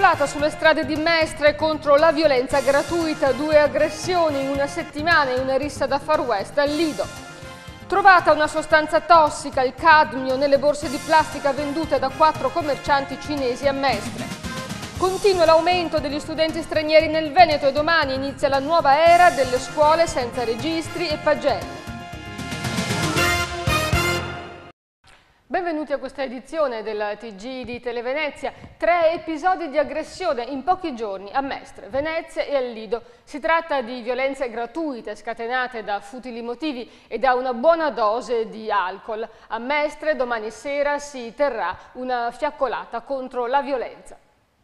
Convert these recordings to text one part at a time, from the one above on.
fiaccolata sulle strade di Mestre contro la violenza gratuita, 2 aggressioni in una settimana in una rissa da Far West al Lido. Trovata una sostanza tossica, il cadmio, nelle borse di plastica vendute da 4 commercianti cinesi a Mestre. Continua l'aumento degli studenti stranieri nel Veneto e domani inizia la nuova era delle scuole senza registri e pagelle. Benvenuti a questa edizione della TG di Televenezia. 3 episodi di aggressione in pochi giorni a Mestre, Venezia e al Lido. Si tratta di violenze gratuite scatenate da futili motivi e da una buona dose di alcol. A Mestre domani sera si terrà una fiaccolata contro la violenza.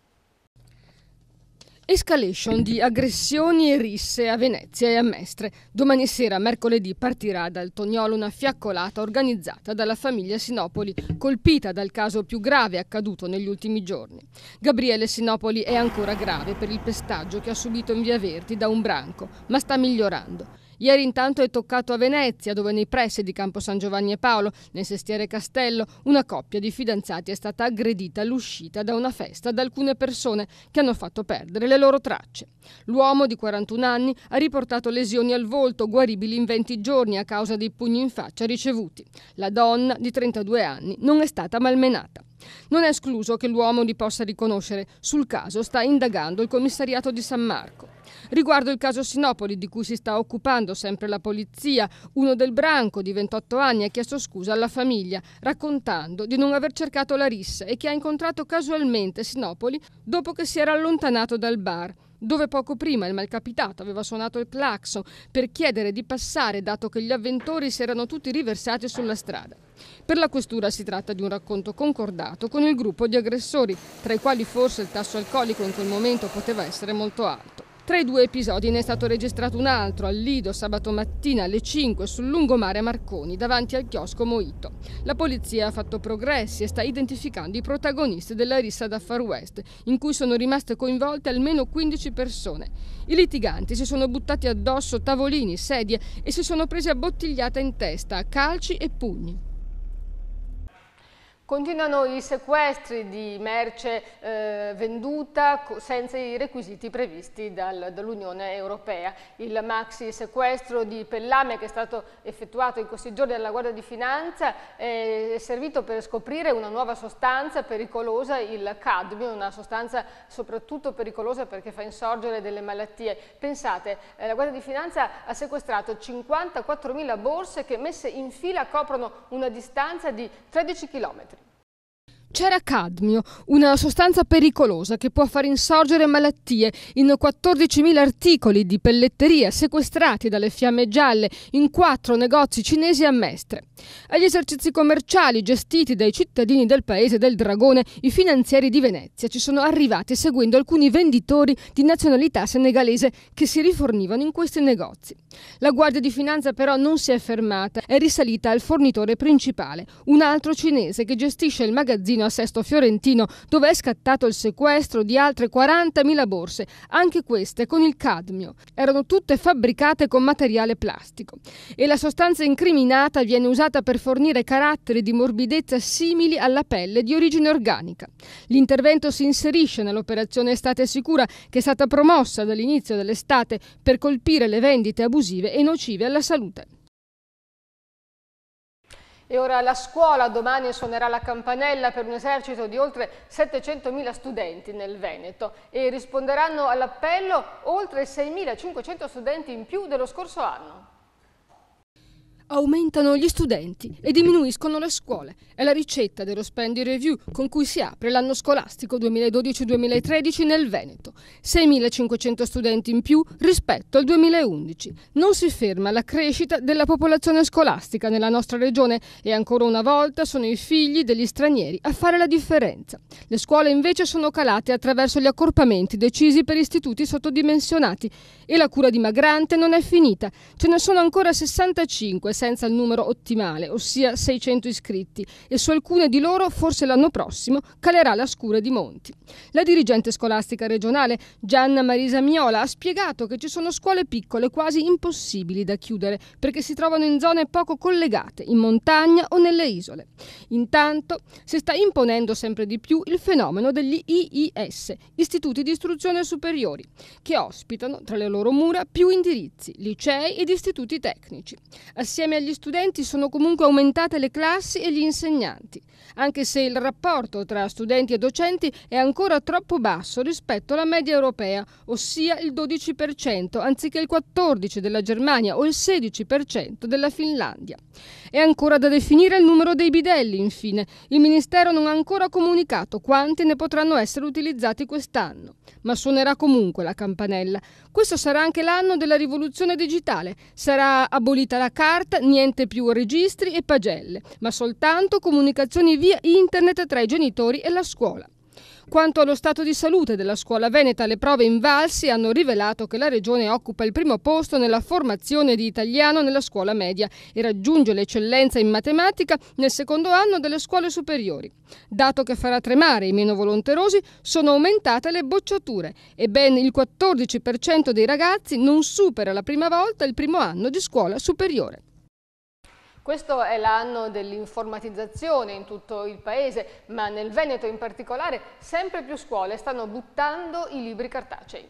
Escalation di aggressioni e risse a Venezia e a Mestre. Domani sera, mercoledì, partirà dal Toniolo una fiaccolata organizzata dalla famiglia Sinopoli, colpita dal caso più grave accaduto negli ultimi giorni. Gabriele Sinopoli è ancora grave per il pestaggio che ha subito in via Verdi da un branco, ma sta migliorando. Ieri intanto è toccato a Venezia, dove nei pressi di Campo San Giovanni e Paolo, nel sestiere Castello, una coppia di fidanzati è stata aggredita all'uscita da una festa da alcune persone che hanno fatto perdere le loro tracce. L'uomo di 41 anni ha riportato lesioni al volto, guaribili in 20 giorni a causa dei pugni in faccia ricevuti. La donna, di 32 anni, non è stata malmenata. Non è escluso che l'uomo li possa riconoscere. Sul caso sta indagando il commissariato di San Marco. Riguardo il caso Sinopoli, di cui si sta occupando sempre la polizia, uno del branco di 28 anni ha chiesto scusa alla famiglia, raccontando di non aver cercato la rissa e che ha incontrato casualmente Sinopoli dopo che si era allontanato dal bar, dove poco prima il malcapitato aveva suonato il clacson per chiedere di passare, dato che gli avventori si erano tutti riversati sulla strada. Per la questura si tratta di un racconto concordato con il gruppo di aggressori, tra i quali forse il tasso alcolico in quel momento poteva essere molto alto. Tra i 2 episodi ne è stato registrato un altro al Lido sabato mattina alle 5 sul lungomare a Marconi, davanti al chiosco Moito. La polizia ha fatto progressi e sta identificando i protagonisti della rissa da Far West, in cui sono rimaste coinvolte almeno 15 persone. I litiganti si sono buttati addosso tavolini, sedie e si sono presi a bottigliata in testa, a calci e pugni. Continuano i sequestri di merce venduta senza i requisiti previsti dall'Unione Europea. Il maxi sequestro di Pellame, che è stato effettuato in questi giorni dalla Guardia di Finanza, è servito per scoprire una nuova sostanza pericolosa, il cadmio, una sostanza soprattutto pericolosa perché fa insorgere delle malattie. Pensate, la Guardia di Finanza ha sequestrato 54.000 borse che messe in fila coprono una distanza di 13 chilometri. C'era cadmio, una sostanza pericolosa che può far insorgere malattie, in 14.000 articoli di pelletteria sequestrati dalle Fiamme Gialle in 4 negozi cinesi a Mestre. Agli esercizi commerciali gestiti dai cittadini del paese del Dragone, i finanzieri di Venezia ci sono arrivati seguendo alcuni venditori di nazionalità senegalese che si rifornivano in questi negozi. La Guardia di Finanza però non si è fermata, è risalita al fornitore principale, un altro cinese che gestisce il magazzino a Sesto Fiorentino, dove è scattato il sequestro di altre 40.000 borse, anche queste con il cadmio. Erano tutte fabbricate con materiale plastico. E la sostanza incriminata viene usata per fornire caratteri di morbidezza simili alla pelle di origine organica. L'intervento si inserisce nell'operazione Estate Sicura, che è stata promossa dall'inizio dell'estate per colpire le vendite abusive e nocive alla salute. E ora la scuola domani suonerà la campanella per un esercito di oltre 700.000 studenti nel Veneto e risponderanno all'appello oltre 6.500 studenti in più dello scorso anno. Aumentano gli studenti e diminuiscono le scuole. È la ricetta dello Spendi Review con cui si apre l'anno scolastico 2012-2013 nel Veneto. 6.500 studenti in più rispetto al 2011. Non si ferma la crescita della popolazione scolastica nella nostra regione e ancora una volta sono i figli degli stranieri a fare la differenza. Le scuole invece sono calate attraverso gli accorpamenti decisi per istituti sottodimensionati e la cura dimagrante non è finita. Ce ne sono ancora 65 senza il numero ottimale, ossia 600 iscritti, e su alcune di loro forse l'anno prossimo calerà la scure di Monti. La dirigente scolastica regionale Gianna Marisa Miola ha spiegato che ci sono scuole piccole quasi impossibili da chiudere perché si trovano in zone poco collegate, in montagna o nelle isole. Intanto si sta imponendo sempre di più il fenomeno degli IIS, Istituti di Istruzione Superiori, che ospitano tra le loro mura più indirizzi, licei ed istituti tecnici. Assieme agli studenti sono comunque aumentate le classi e gli insegnanti, anche se il rapporto tra studenti e docenti è ancora troppo basso rispetto alla media europea, ossia il 12% anziché il 14% della Germania o il 16% della Finlandia. È ancora da definire il numero dei bidelli, infine. Il Ministero non ha ancora comunicato quanti ne potranno essere utilizzati quest'anno, ma suonerà comunque la campanella. Questo sarà anche l'anno della rivoluzione digitale. Sarà abolita la carta, niente più registri e pagelle, ma soltanto comunicazioni via internet tra i genitori e la scuola. Quanto allo stato di salute della scuola veneta, le prove Invalsi hanno rivelato che la regione occupa il primo posto nella formazione di italiano nella scuola media e raggiunge l'eccellenza in matematica nel secondo anno delle scuole superiori. Dato che farà tremare i meno volonterosi, sono aumentate le bocciature e ben il 14% dei ragazzi non supera la prima volta il primo anno di scuola superiore. Questo è l'anno dell'informatizzazione in tutto il paese, ma nel Veneto in particolare sempre più scuole stanno buttando i libri cartacei.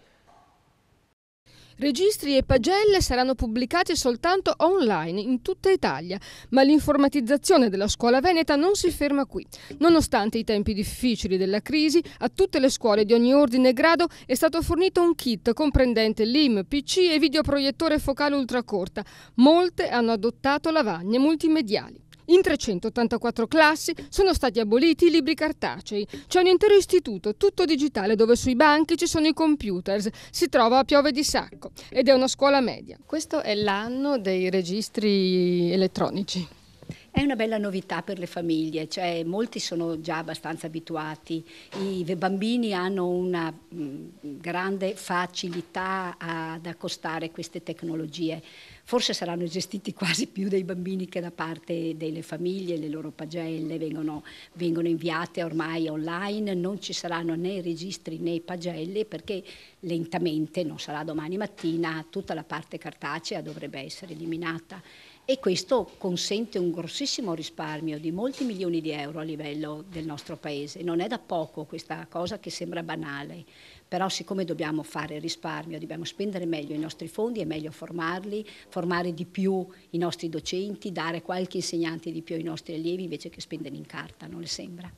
Registri e pagelle saranno pubblicati soltanto online in tutta Italia, ma l'informatizzazione della scuola veneta non si ferma qui. Nonostante i tempi difficili della crisi, a tutte le scuole di ogni ordine e grado è stato fornito un kit comprendente LIM, PC e videoproiettore focale ultracorta. Molte hanno adottato lavagne multimediali. In 384 classi sono stati aboliti i libri cartacei. C'è un intero istituto, tutto digitale, dove sui banchi ci sono i computers. Si trova a piove di sacco ed è una scuola media. Questo è l'anno dei registri elettronici. È una bella novità per le famiglie, cioè molti sono già abbastanza abituati, i bambini hanno una grande facilità ad accostare queste tecnologie. Forse saranno gestiti quasi più dai bambini che da parte delle famiglie, le loro pagelle vengono inviate ormai online, non ci saranno né registri né pagelle perché lentamente, non sarà domani mattina, tutta la parte cartacea dovrebbe essere eliminata. E questo consente un grossissimo risparmio di molti milioni di euro a livello del nostro paese. Non è da poco questa cosa che sembra banale, però siccome dobbiamo fare risparmio, dobbiamo spendere meglio i nostri fondi, è meglio formarli, formare di più i nostri docenti, dare qualche insegnante di più ai nostri allievi invece che spendere in carta, non le sembra?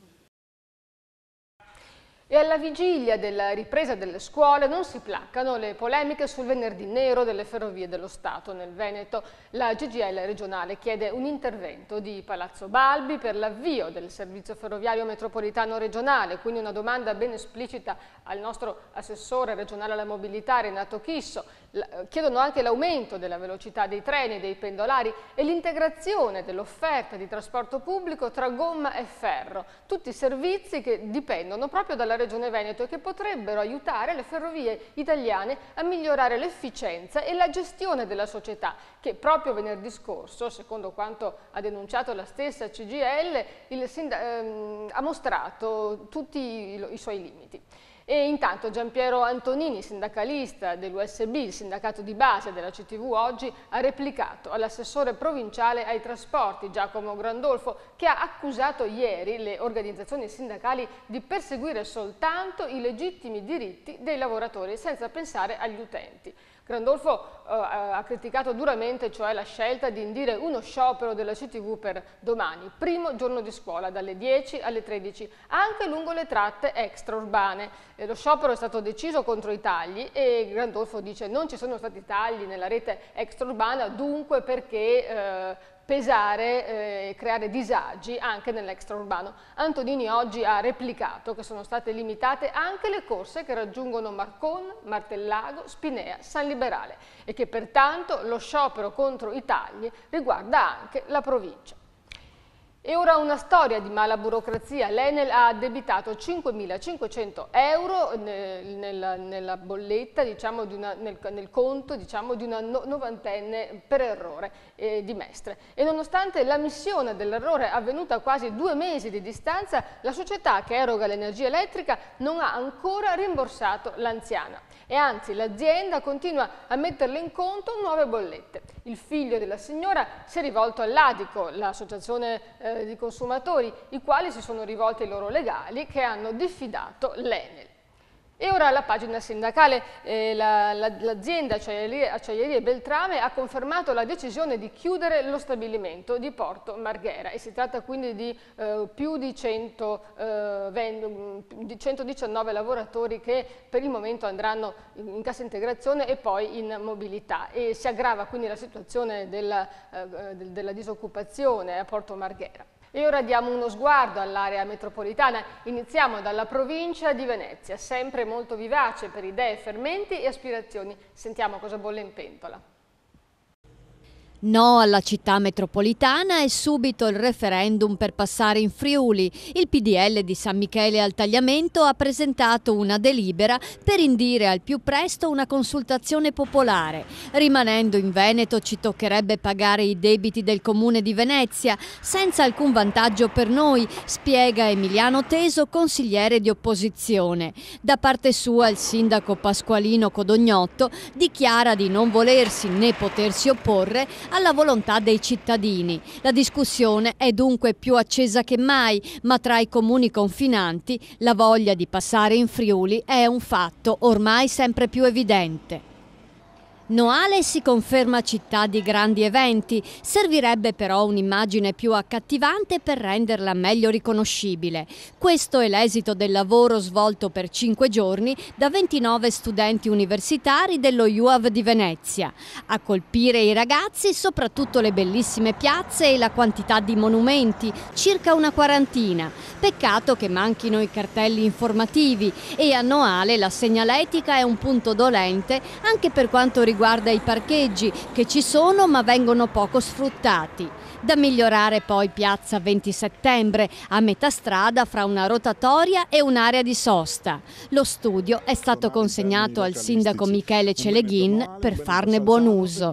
E alla vigilia della ripresa delle scuole non si placcano le polemiche sul venerdì nero delle ferrovie dello Stato nel Veneto. La CGIL regionale chiede un intervento di Palazzo Balbi per l'avvio del servizio ferroviario metropolitano regionale, quindi una domanda ben esplicita al nostro assessore regionale alla mobilità Renato Chisso. Chiedono anche l'aumento della velocità dei treni e dei pendolari e l'integrazione dell'offerta di trasporto pubblico tra gomma e ferro, tutti servizi che dipendono proprio dalla Regione Veneto e che potrebbero aiutare le ferrovie italiane a migliorare l'efficienza e la gestione della società, che proprio venerdì scorso, secondo quanto ha denunciato la stessa CGIL, ha mostrato tutti i suoi limiti. E intanto Giampiero Antonini, sindacalista dell'USB, il sindacato di base della CTV, oggi ha replicato all'assessore provinciale ai trasporti Giacomo Grandolfo, che ha accusato ieri le organizzazioni sindacali di perseguire soltanto i legittimi diritti dei lavoratori senza pensare agli utenti. Grandolfo ha criticato duramente cioè la scelta di indire uno sciopero della CTV per domani, primo giorno di scuola, dalle 10 alle 13, anche lungo le tratte extraurbane. Lo sciopero è stato deciso contro i tagli e Grandolfo dice non ci sono stati tagli nella rete extraurbana, dunque perché pesare e creare disagi anche nell'extraurbano. Antonini oggi ha replicato che sono state limitate anche le corse che raggiungono Marcon, Martellago, Spinea, San Liberale e che pertanto lo sciopero contro i tagli riguarda anche la provincia. E ora una storia di mala burocrazia. L'Enel ha addebitato 5.500 euro nella bolletta, diciamo, nel conto, diciamo, di una novantenne per errore di Mestre. E nonostante l'ammissione dell'errore avvenuta a quasi 2 mesi di distanza, la società che eroga l'energia elettrica non ha ancora rimborsato l'anziana. E anzi, l'azienda continua a metterle in conto nuove bollette. Il figlio della signora si è rivolto all'Adico, l'associazione di consumatori, i quali si sono rivolti ai loro legali che hanno diffidato l'Enel. E ora la pagina sindacale, l'azienda Acciaierie Beltrame ha confermato la decisione di chiudere lo stabilimento di Porto Marghera e si tratta quindi di più di 119 lavoratori che per il momento andranno in cassa integrazione e poi in mobilità, e si aggrava quindi la situazione della disoccupazione a Porto Marghera. E ora diamo uno sguardo all'area metropolitana. Iniziamo dalla provincia di Venezia, sempre molto vivace per idee, fermenti e aspirazioni. Sentiamo cosa bolle in pentola. No alla città metropolitana e subito il referendum per passare in Friuli. Il PDL di San Michele al Tagliamento ha presentato una delibera per indire al più presto una consultazione popolare. Rimanendo in Veneto ci toccherebbe pagare i debiti del Comune di Venezia, senza alcun vantaggio per noi, spiega Emiliano Teso, consigliere di opposizione. Da parte sua il sindaco Pasqualino Codognotto dichiara di non volersi né potersi opporre alla volontà dei cittadini. La discussione è dunque più accesa che mai, ma tra i comuni confinanti la voglia di passare in Friuli è un fatto ormai sempre più evidente. Noale si conferma città di grandi eventi, servirebbe però un'immagine più accattivante per renderla meglio riconoscibile. Questo è l'esito del lavoro svolto per 5 giorni da 29 studenti universitari dello UAV di Venezia. A colpire i ragazzi soprattutto le bellissime piazze e la quantità di monumenti, circa una quarantina. Peccato che manchino i cartelli informativi e a Noale la segnaletica è un punto dolente anche per quanto riguarda i parcheggi, che ci sono ma vengono poco sfruttati. Da migliorare poi piazza 20 settembre, a metà strada fra una rotatoria e un'area di sosta. Lo studio è stato consegnato al sindaco Michele Celeghin per farne buon uso.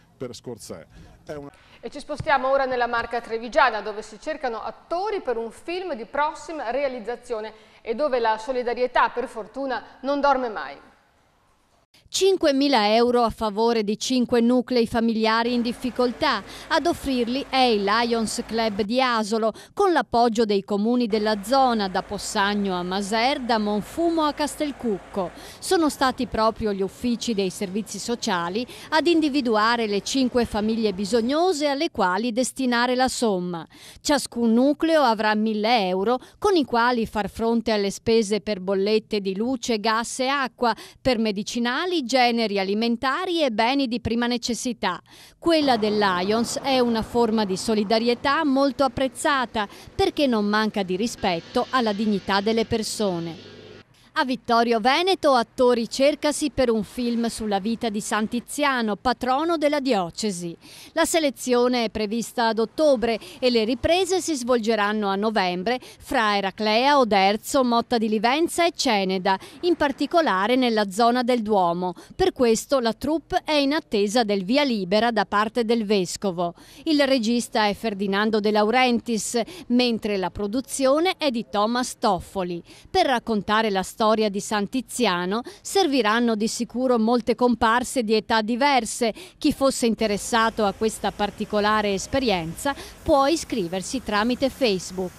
E ci spostiamo ora nella Marca trevigiana, dove si cercano attori per un film di prossima realizzazione e dove la solidarietà, per fortuna, non dorme mai. 5.000 euro a favore di 5 nuclei familiari in difficoltà. Ad offrirli è il Lions Club di Asolo, con l'appoggio dei comuni della zona, da Possagno a Maser, da Monfumo a Castelcucco. Sono stati proprio gli uffici dei servizi sociali ad individuare le 5 famiglie bisognose alle quali destinare la somma. Ciascun nucleo avrà 1.000 euro con i quali far fronte alle spese per bollette di luce, gas e acqua, per medicinali, generi alimentari e beni di prima necessità. Quella del Lions è una forma di solidarietà molto apprezzata perché non manca di rispetto alla dignità delle persone. A Vittorio Veneto attori cercasi per un film sulla vita di San Tiziano, patrono della diocesi. La selezione è prevista ad ottobre e le riprese si svolgeranno a novembre fra Eraclea, Oderzo, Motta di Livenza e Ceneda, in particolare nella zona del Duomo. Per questo la troupe è in attesa del via libera da parte del vescovo. Il regista è Ferdinando De Laurentiis, mentre la produzione è di Thomas Toffoli. Per raccontare la storia di San Tiziano serviranno di sicuro molte comparse di età diverse. Chi fosse interessato a questa particolare esperienza può iscriversi tramite Facebook.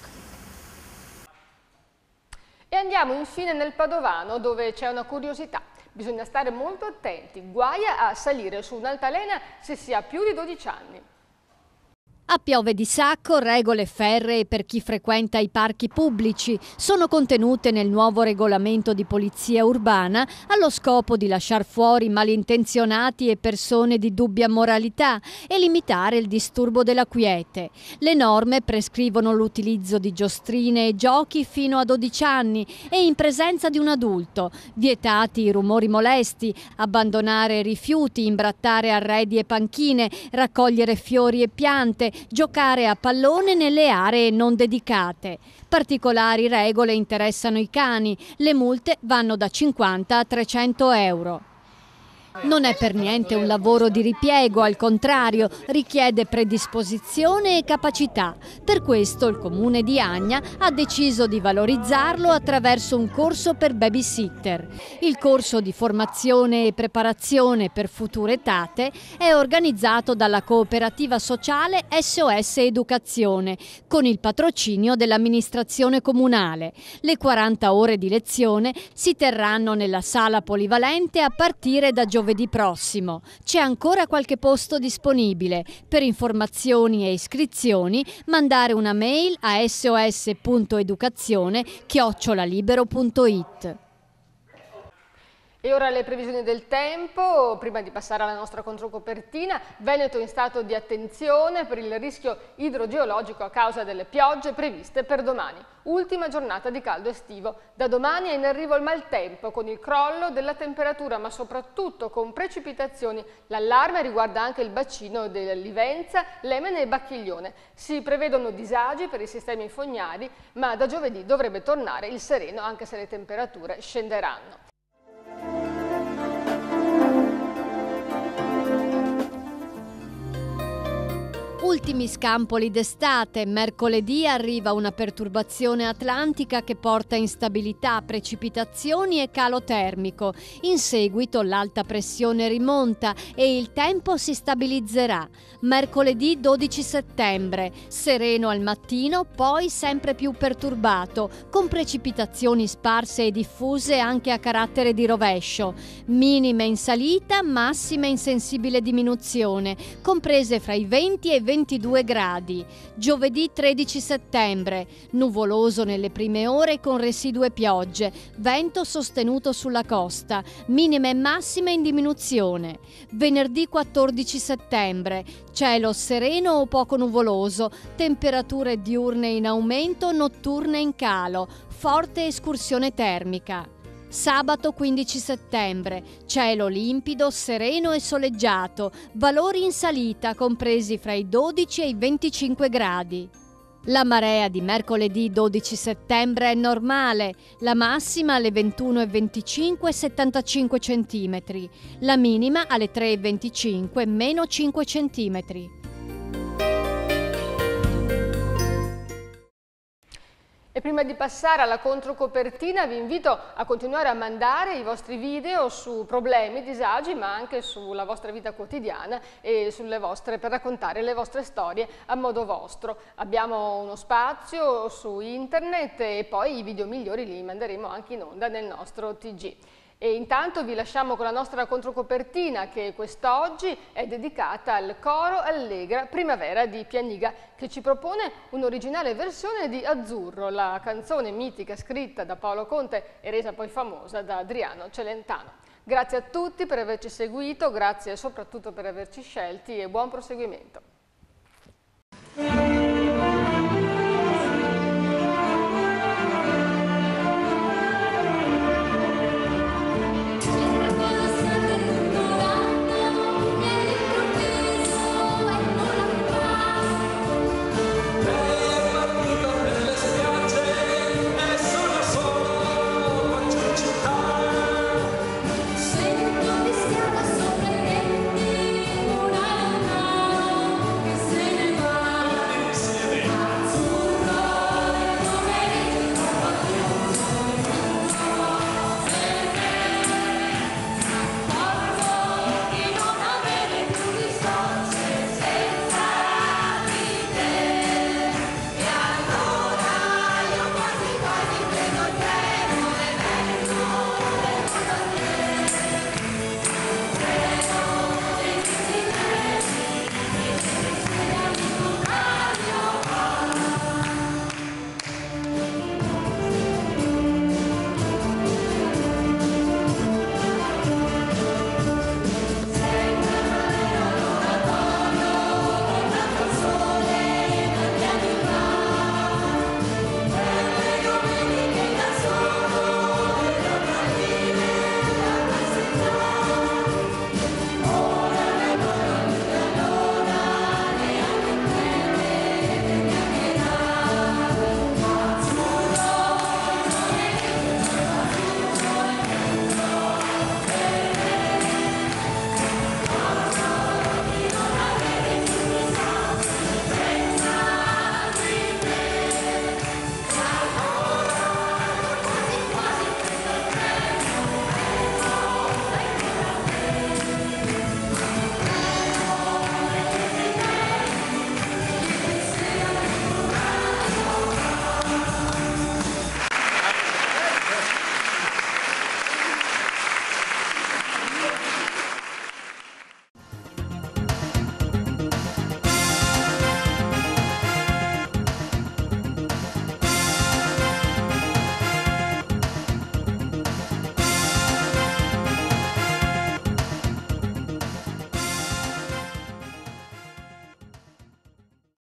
E andiamo infine nel Padovano, dove c'è una curiosità. Bisogna stare molto attenti, guai a salire su un'altalena se si ha più di 12 anni. A Piove di Sacco, regole ferree per chi frequenta i parchi pubblici sono contenute nel nuovo regolamento di polizia urbana allo scopo di lasciar fuori malintenzionati e persone di dubbia moralità e limitare il disturbo della quiete. Le norme prescrivono l'utilizzo di giostrine e giochi fino a 12 anni e in presenza di un adulto, vietati i rumori molesti, abbandonare rifiuti, imbrattare arredi e panchine, raccogliere fiori e piante, giocare a pallone nelle aree non dedicate. Particolari regole interessano i cani, le multe vanno da 50 a 300 euro. Non è per niente un lavoro di ripiego, al contrario, richiede predisposizione e capacità. Per questo il Comune di Agna ha deciso di valorizzarlo attraverso un corso per babysitter. Il corso di formazione e preparazione per future tate è organizzato dalla cooperativa sociale SOS Educazione, con il patrocinio dell'amministrazione comunale. Le 40 ore di lezione si terranno nella sala polivalente a partire da giovedì prossimo. C'è ancora qualche posto disponibile. Per informazioni e iscrizioni mandare una mail a sos.educazione@libero.it. E ora le previsioni del tempo. Prima di passare alla nostra controcopertina, Veneto in stato di attenzione per il rischio idrogeologico a causa delle piogge previste per domani. Ultima giornata di caldo estivo. Da domani è in arrivo il maltempo con il crollo della temperatura, ma soprattutto con precipitazioni. L'allarme riguarda anche il bacino del Livenza, Lemene e Bacchiglione. Si prevedono disagi per i sistemi fognari, ma da giovedì dovrebbe tornare il sereno anche se le temperature scenderanno. Ultimi scampoli d'estate. Mercoledì arriva una perturbazione atlantica che porta instabilità, precipitazioni e calo termico. In seguito l'alta pressione rimonta e il tempo si stabilizzerà. Mercoledì 12 settembre, sereno al mattino, poi sempre più perturbato, con precipitazioni sparse e diffuse anche a carattere di rovescio. Minime in salita, massime in sensibile diminuzione, comprese fra i 20 e i 22 gradi. Giovedì 13 settembre, nuvoloso nelle prime ore con residue piogge, vento sostenuto sulla costa, minime e massime in diminuzione. Venerdì 14 settembre, cielo sereno o poco nuvoloso, temperature diurne in aumento, notturne in calo, forte escursione termica. Sabato 15 settembre, cielo limpido, sereno e soleggiato, valori in salita compresi fra i 12 e i 25 gradi. La marea di mercoledì 12 settembre è normale, la massima alle 21,25 75 cm, la minima alle 3,25 meno 5 cm. E prima di passare alla controcopertina vi invito a continuare a mandare i vostri video su problemi, disagi, ma anche sulla vostra vita quotidiana e per raccontare le vostre storie a modo vostro. Abbiamo uno spazio su internet e poi i video migliori li manderemo anche in onda nel nostro TG. E intanto vi lasciamo con la nostra controcopertina che quest'oggi è dedicata al coro Allegra Primavera di Pianiga, che ci propone un'originale versione di Azzurro, la canzone mitica scritta da Paolo Conte e resa poi famosa da Adriano Celentano. Grazie a tutti per averci seguito, grazie soprattutto per averci scelti e buon proseguimento.